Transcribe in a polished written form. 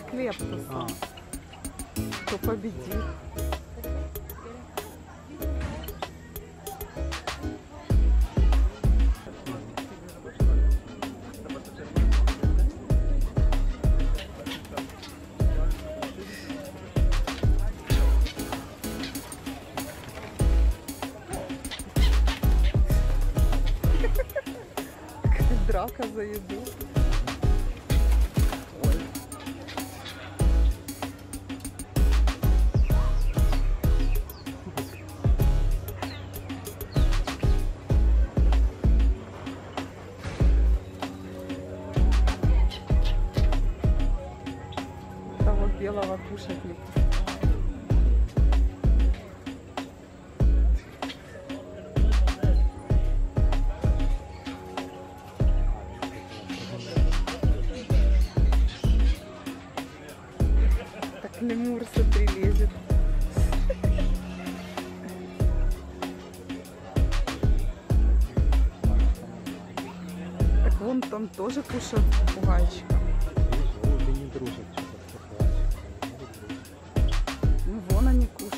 Клептуса. Кто победит? Драка за еду. Того белого кушать не пустят. Так лемур, смотри, лезет. Так вон там тоже кушают попугайчика. Ну вон они кушают.